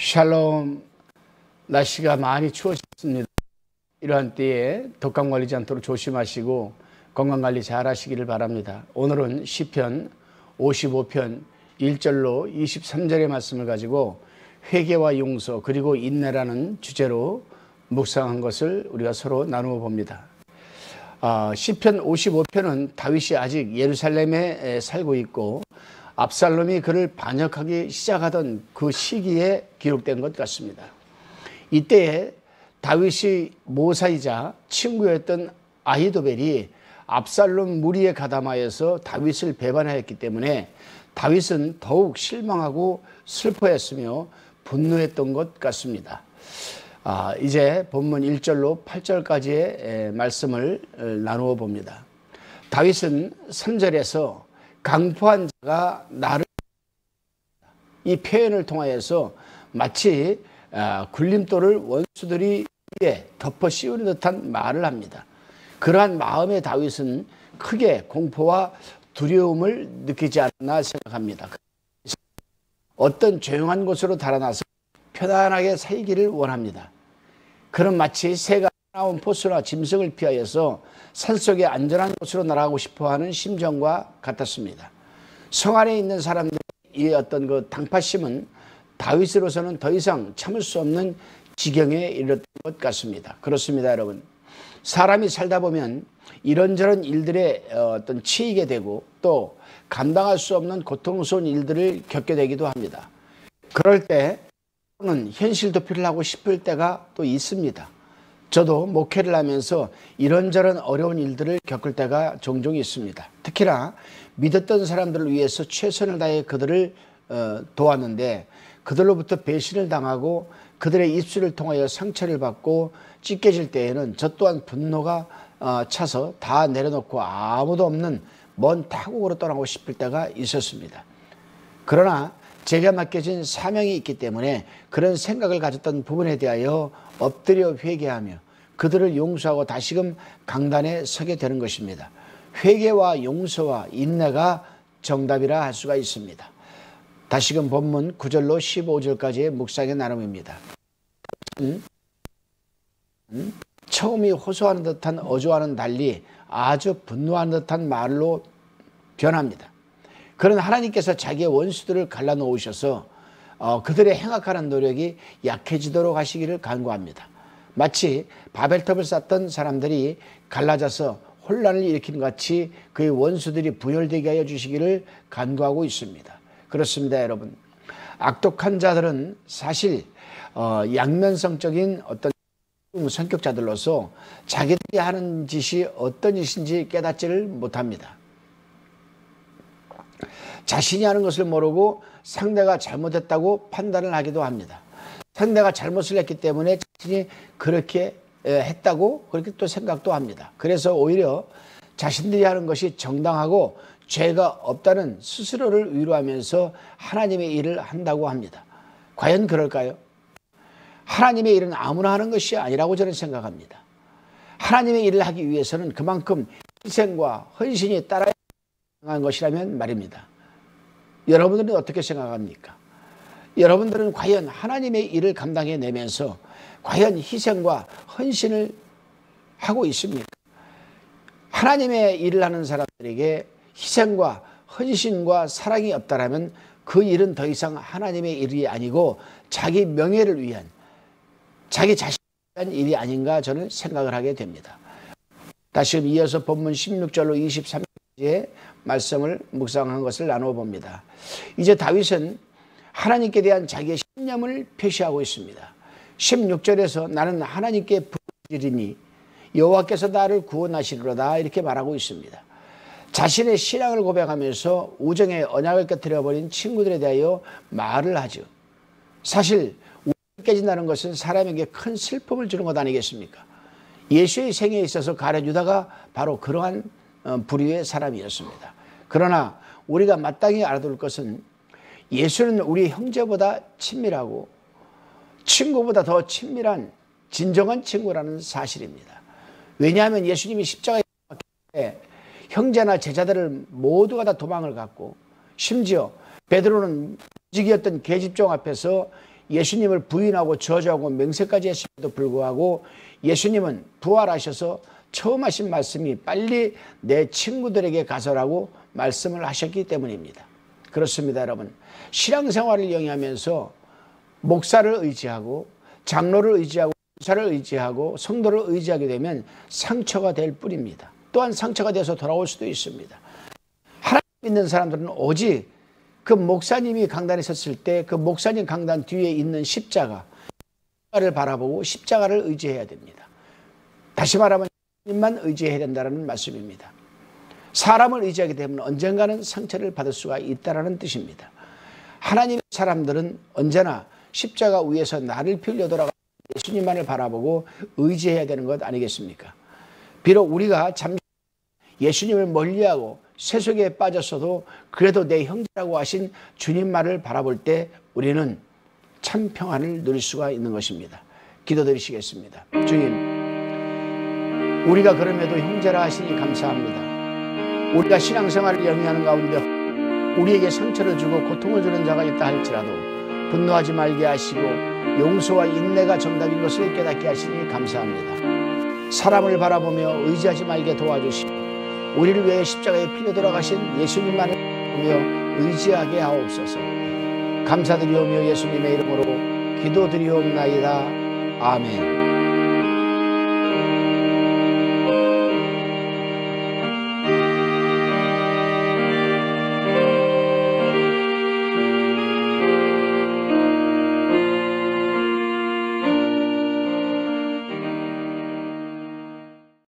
샬롬. 날씨가 많이 추워졌습니다. 이러한 때에 독감 걸리지 않도록 조심하시고 건강관리 잘 하시기를 바랍니다. 오늘은 시편 55편 1절로 23절의 말씀을 가지고 회개와 용서 그리고 인내라는 주제로 묵상한 것을 우리가 서로 나누어 봅니다. 시편 55편은 다윗이 아직 예루살렘에 살고 있고 압살롬이 그를 반역하기 시작하던 그 시기에 기록된 것 같습니다. 이때에 다윗이 모사이자 친구였던 아히도벨이 압살롬 무리에 가담하여서 다윗을 배반하였기 때문에 다윗은 더욱 실망하고 슬퍼했으며 분노했던 것 같습니다. 이제 본문 1절로 8절까지의 말씀을 나누어 봅니다. 다윗은 3절에서 강포한 자가 나를, 이 표현을 통하여서 마치 굴림돌을 원수들이 위에 덮어 씌우는 듯한 말을 합니다. 그러한 마음의 다윗은 크게 공포와 두려움을 느끼지 않나 생각합니다. 어떤 조용한 곳으로 달아나서 편안하게 살기를 원합니다. 그는 마치 새가 나온 포수나 짐승을 피하여서 산속의 안전한 곳으로 날아가고 싶어하는 심정과 같았습니다. 성 안에 있는 사람들의 이 어떤 그 당파심은 다윗으로서는 더 이상 참을 수 없는 지경에 이르렀던 것 같습니다. 그렇습니다, 여러분. 사람이 살다 보면 이런저런 일들에 어떤 치이게 되고 또 감당할 수 없는 고통스러운 일들을 겪게 되기도 합니다. 그럴 때는 현실 도피를 하고 싶을 때가 또 있습니다. 저도 목회를 하면서 이런저런 어려운 일들을 겪을 때가 종종 있습니다. 특히나 믿었던 사람들을 위해서 최선을 다해 그들을 도왔는데 그들로부터 배신을 당하고 그들의 입술을 통하여 상처를 받고 찢겨질 때에는 저 또한 분노가 차서 다 내려놓고 아무도 없는 먼 타국으로 떠나고 싶을 때가 있었습니다. 그러나 제가 맡겨진 사명이 있기 때문에 그런 생각을 가졌던 부분에 대하여 엎드려 회개하며 그들을 용서하고 다시금 강단에 서게 되는 것입니다. 회개와 용서와 인내가 정답이라 할 수가 있습니다. 다시금 본문 9절로 15절까지의 묵상의 나눔입니다. 처음이 호소하는 듯한 어조와는 달리 아주 분노하는 듯한 말로 변합니다. 그런 하나님께서 자기의 원수들을 갈라놓으셔서 그들의 행악하는 노력이 약해지도록 하시기를 간구합니다. 마치 바벨탑을 쌓던 사람들이 갈라져서 혼란을 일으킨 같이 그의 원수들이 분열되게 하여 주시기를 간구하고 있습니다. 그렇습니다, 여러분. 악독한 자들은 사실 양면성적인 어떤 성격자들로서 자기들이 하는 짓이 어떤 짓인지 깨닫지를 못합니다. 자신이 하는 것을 모르고 상대가 잘못했다고 판단을 하기도 합니다. 상대가 잘못을 했기 때문에 자신이 그렇게 했다고 그렇게 또 생각도 합니다. 그래서 오히려 자신들이 하는 것이 정당하고 죄가 없다는 스스로를 위로하면서 하나님의 일을 한다고 합니다. 과연 그럴까요? 하나님의 일은 아무나 하는 것이 아니라고 저는 생각합니다. 하나님의 일을 하기 위해서는 그만큼 희생과 헌신이 따라야 하는 것이라면 말입니다. 여러분들은 어떻게 생각합니까? 여러분들은 과연 하나님의 일을 감당해내면서 과연 희생과 헌신을 하고 있습니까? 하나님의 일을 하는 사람들에게 희생과 헌신과 사랑이 없다라면 그 일은 더 이상 하나님의 일이 아니고 자기 명예를 위한, 자기 자신을 위한 일이 아닌가 저는 생각을 하게 됩니다. 다시 이어서 본문 16절로 23절의 말씀을 묵상한 것을 나누어 봅니다. 이제 다윗은 하나님께 대한 자기의 신념을 표시하고 있습니다. 16절에서 나는 하나님께 부르짖으리니 여호와께서 나를 구원하시리로다 이렇게 말하고 있습니다. 자신의 신앙을 고백하면서 우정의 언약을 깨뜨려버린 친구들에 대하여 말을 하죠. 사실 우정이 깨진다는 것은 사람에게 큰 슬픔을 주는 것 아니겠습니까? 예수의 생애에 있어서 가룟 유다가 바로 그러한 부류의 사람이었습니다. 그러나 우리가 마땅히 알아둘 것은 예수는 우리 형제보다 친밀하고 친구보다 더 친밀한 진정한 친구라는 사실입니다. 왜냐하면 예수님이 십자가에 때 형제나 제자들을 모두가 다 도망을 갔고 심지어 베드로는 무직이었던 계집종 앞에서 예수님을 부인하고 저주하고 맹세까지 했음에도 불구하고 예수님은 부활하셔서 처음 하신 말씀이 빨리 내 친구들에게 가서라고 말씀을 하셨기 때문입니다. 그렇습니다, 여러분. 신앙생활을 영위하면서 목사를 의지하고 장로를 의지하고 교사를 의지하고 성도를 의지하게 되면 상처가 될 뿐입니다. 또한 상처가 돼서 돌아올 수도 있습니다. 하나님 믿는 사람들은 오직 그 목사님이 강단에 섰을 때 그 목사님 강단 뒤에 있는 십자가를 바라보고 십자가를 의지해야 됩니다. 다시 말하면 하나님만 의지해야 된다는 말씀입니다. 사람을 의지하게 되면 언젠가는 상처를 받을 수가 있다는 뜻입니다. 하나님의 사람들은 언제나 십자가 위에서 나를 빌려 돌아가 예수님만을 바라보고 의지해야 되는 것 아니겠습니까? 비록 우리가 잠시 예수님을 멀리하고 세속에 빠졌어도 그래도 내 형제라고 하신 주님만을 바라볼 때 우리는 참 평안을 누릴 수가 있는 것입니다. 기도드리시겠습니다. 주님, 우리가 그럼에도 형제라 하시니 감사합니다. 우리가 신앙생활을 영위하는 가운데 우리에게 상처를 주고 고통을 주는 자가 있다 할지라도 분노하지 말게 하시고 용서와 인내가 정답인 것을 깨닫게 하시니 감사합니다. 사람을 바라보며 의지하지 말게 도와주시고 우리를 위해 십자가에 필려 돌아가신 예수님만을 보며 의지하게 하옵소서. 감사드리오며 예수님의 이름으로 기도드리옵나이다. 아멘.